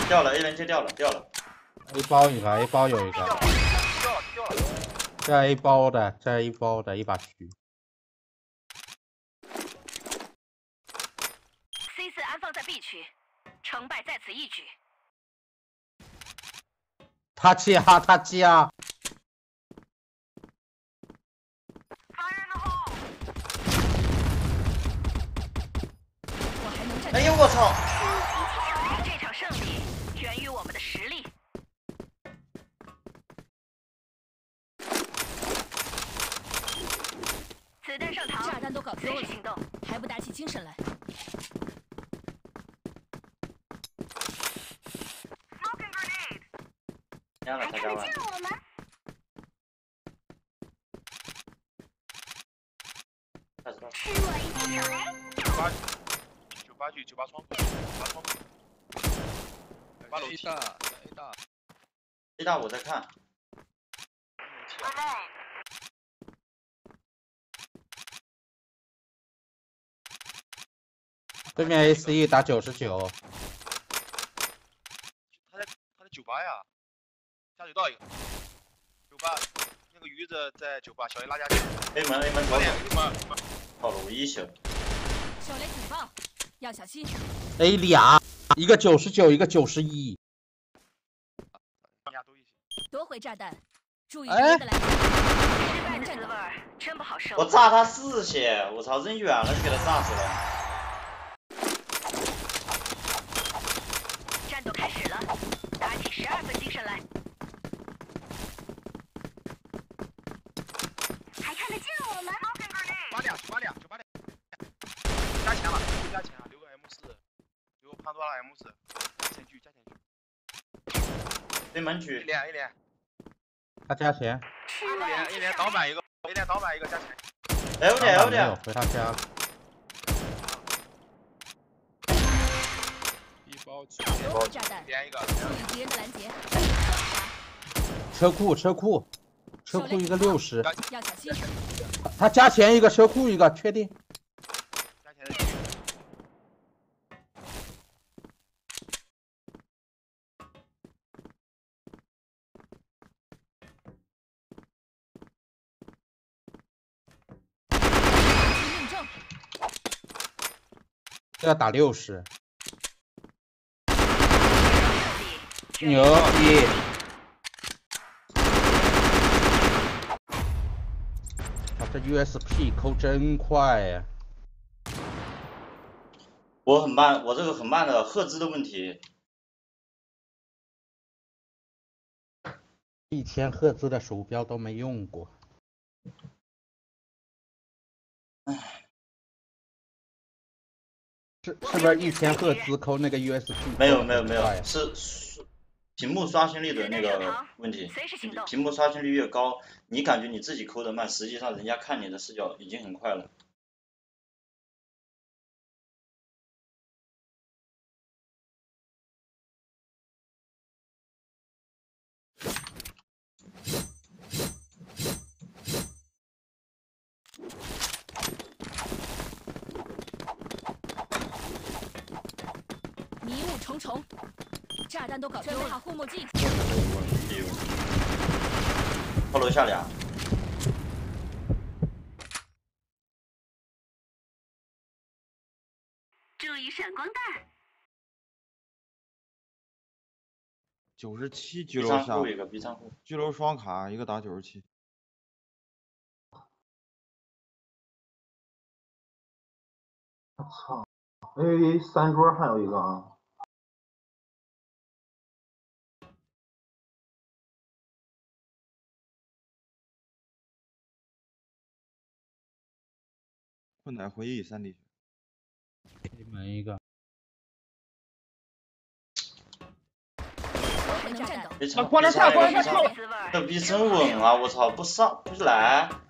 掉了 ，A 连接掉了。 A 包一个 ，A 包有一个。 掉了。 在 A 包的一把狙。 C4安放在 B 区，成败在此一举。 他加。 哎呦我操！ 这场胜利源于我们的实力。子弹上膛，炸弹都搞丢了，行动，还不打起精神来？ 压了他家吧。 吃我一记手雷。 98窗户，8楼 A 大。 A 大我在看。 对面 AC 打99。 他在98呀，下水道一个。98，那个鱼子在98，小 A 拉下去。 A 门左手。 A 门。 好了，我一宿。 手雷警报，要小心。 A 俩，一个99，一个91。 夺回炸弹，注意哎别的来。失败的滋味真不好受。 我炸他4血，我操，扔远了就给他炸死了。 战斗开始了，打起12分精神来。还看得见我们 ？98俩，加钱了，加钱啊！留个 M4，留个潘多拉 M4，加钱去。 对门举。 A 连。 他加钱。 A 连倒板一个 ，A 连倒板一个加钱。 L 点。 回他家。 一包夺回炸弹， 连一个。 注意敌人的拦截。 车库一个60。 要小心。 他加钱一个，车库一个，确定。 加钱的。 这要打60。牛逼！他这 USP 抠真快呀！ 我很慢，我这个很慢的赫兹的问题。 1000赫兹的鼠标都没用过。 唉。 是不是1000赫兹抠那个 USB？ 没有，是屏幕刷新率的那个问题。屏幕刷新率越高，你感觉你自己抠得慢，实际上人家看你的视角已经很快了。 迷雾重重，炸弹都搞丢了。准备好护目镜。 后楼下俩。 注意闪光弹。 97居楼下， 一个 B 仓库， 居楼双卡一个打97。 我操 ！A 3桌还有一个啊。 困难回忆3D。 黑门一个。 过来下，这逼真稳啊！我操，不上不来。